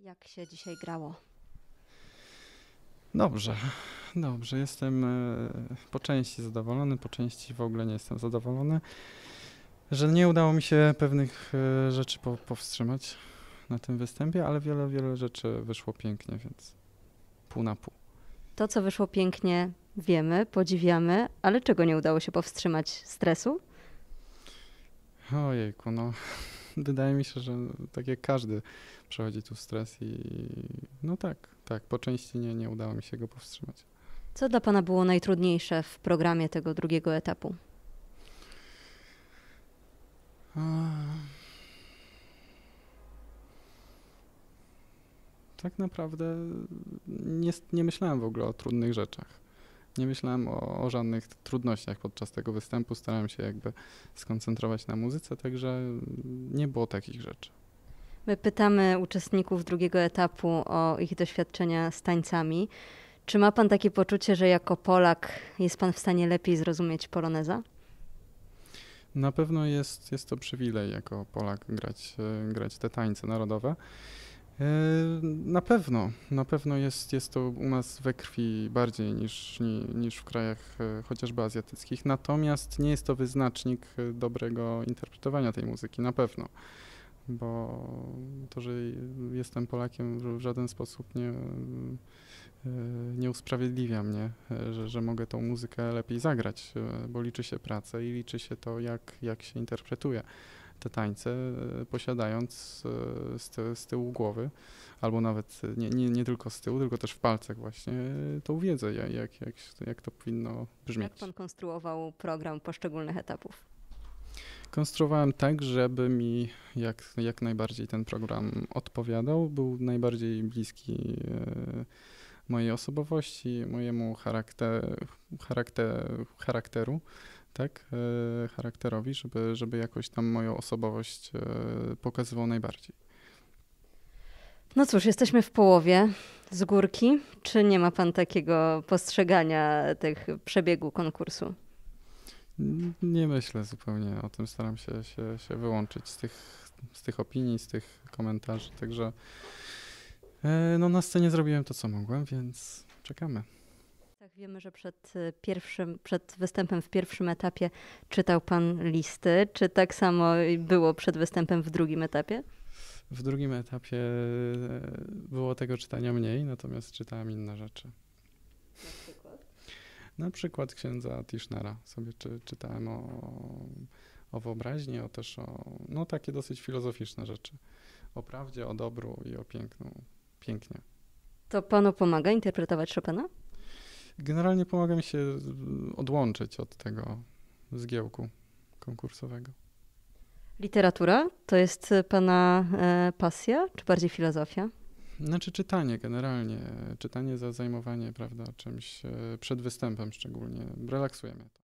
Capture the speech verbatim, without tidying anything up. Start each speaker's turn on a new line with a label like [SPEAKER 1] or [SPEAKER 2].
[SPEAKER 1] Jak się dzisiaj grało?
[SPEAKER 2] Dobrze, dobrze. Jestem e, po części zadowolony, po części w ogóle nie jestem zadowolony, że nie udało mi się pewnych e, rzeczy po, powstrzymać na tym występie, ale wiele, wiele rzeczy wyszło pięknie, więc pół na pół.
[SPEAKER 1] To, co wyszło pięknie, wiemy, podziwiamy, ale czego nie udało się powstrzymać? Stresu?
[SPEAKER 2] Ojejku, no wydaje mi się, że tak jak każdy przechodzi tu stres i no tak, tak, po części nie, nie udało mi się go powstrzymać.
[SPEAKER 1] Co dla pana było najtrudniejsze w programie tego drugiego etapu?
[SPEAKER 2] A... Tak naprawdę nie, nie myślałem w ogóle o trudnych rzeczach. Nie myślałem o, o żadnych trudnościach podczas tego występu. Starałem się jakby skoncentrować na muzyce, także nie było takich rzeczy.
[SPEAKER 1] My pytamy uczestników drugiego etapu o ich doświadczenia z tańcami. Czy ma pan takie poczucie, że jako Polak jest pan w stanie lepiej zrozumieć poloneza?
[SPEAKER 2] Na pewno jest, jest to przywilej jako Polak grać, grać te tańce narodowe. Na pewno, na pewno jest, jest to u nas we krwi bardziej niż, niż w krajach chociażby azjatyckich, natomiast nie jest to wyznacznik dobrego interpretowania tej muzyki, na pewno, bo to, że jestem Polakiem w żaden sposób nie, nie usprawiedliwia mnie, że, że mogę tą muzykę lepiej zagrać, bo liczy się praca i liczy się to, jak, jak się interpretuje te tańce, posiadając z, ty, z tyłu głowy, albo nawet nie, nie, nie tylko z tyłu, tylko też w palcach właśnie, tą wiedzę, jak, jak, jak to powinno brzmieć.
[SPEAKER 1] Jak pan konstruował program poszczególnych etapów?
[SPEAKER 2] Konstruowałem tak, żeby mi jak, jak najbardziej ten program odpowiadał, był najbardziej bliski e, mojej osobowości, mojemu charakter, charakter, charakteru, tak, e, charakterowi, żeby, żeby jakoś tam moją osobowość e, pokazywał najbardziej.
[SPEAKER 1] No cóż, jesteśmy w połowie z górki. Czy nie ma pan takiego postrzegania tych przebiegu konkursu?
[SPEAKER 2] Nie myślę zupełnie o tym, staram się, się, się wyłączyć z tych, z tych opinii, z tych komentarzy, także e, no na scenie zrobiłem to, co mogłem, więc czekamy.
[SPEAKER 1] Tak, wiemy, że przed pierwszym, przed występem w pierwszym etapie czytał pan listy. Czy tak samo było przed występem w drugim etapie?
[SPEAKER 2] W drugim etapie było tego czytania mniej, natomiast czytałem inne rzeczy.
[SPEAKER 1] Na przykład?
[SPEAKER 2] Na przykład księdza Tischnera sobie czy, czytałem o, o wyobraźni, o też o, no takie dosyć filozoficzne rzeczy. O prawdzie, o dobru i o pięknu. Pięknie.
[SPEAKER 1] To panu pomaga interpretować Chopina?
[SPEAKER 2] Generalnie pomaga mi się odłączyć od tego zgiełku konkursowego.
[SPEAKER 1] Literatura to jest pana e, pasja, czy bardziej filozofia?
[SPEAKER 2] Znaczy czytanie generalnie, czytanie za zajmowanie, prawda, czymś przed występem szczególnie, relaksuje mnie to.